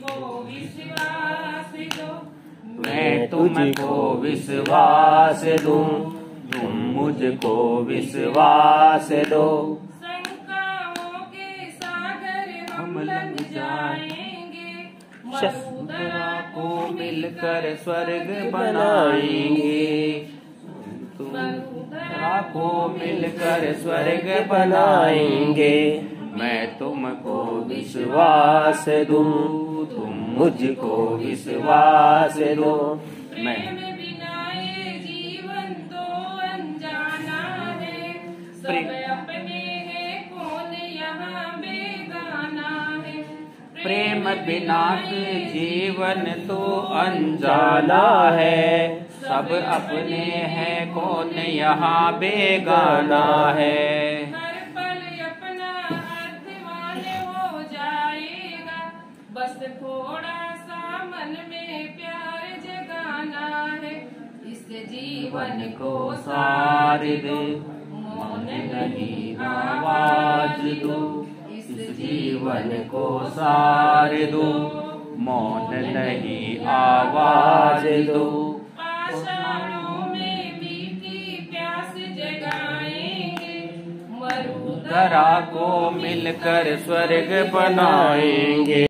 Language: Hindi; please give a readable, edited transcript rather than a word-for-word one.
तुमको विश्वास दो, मैं तुमको विश्वास दूं, तुम मुझको विश्वास दो। शंकाओं के सागर हम लग जाएंगे, मरुधरा को मिलकर स्वर्ग बनाएंगे, मरुधरा को मिलकर स्वर्ग बनाएंगे। मैं तुमको विश्वास दूं, तुम मुझको विश्वास दो। मैं प्रेम बिना ये जीवन तो अनजाना है, सब अपने हैं कौन यहाँ बेगाना है। प्रेम बिना के जीवन तो अनजाना है, सब अपने हैं कौन यहाँ बेगाना है। हर पल अपना अर्थवान हो जाएगा, बस थोड़ा सा मन में प्यार जगाना है। इस जीवन को सार दे, मौन नहीं आवाज दो। इस जीवन को सार दो, मौन नहीं आवाज दो। आषाढ़ों में मीठी प्यास जगाएंगे, मरुधरा धरा को मिलकर स्वर्ग बनाएंगे।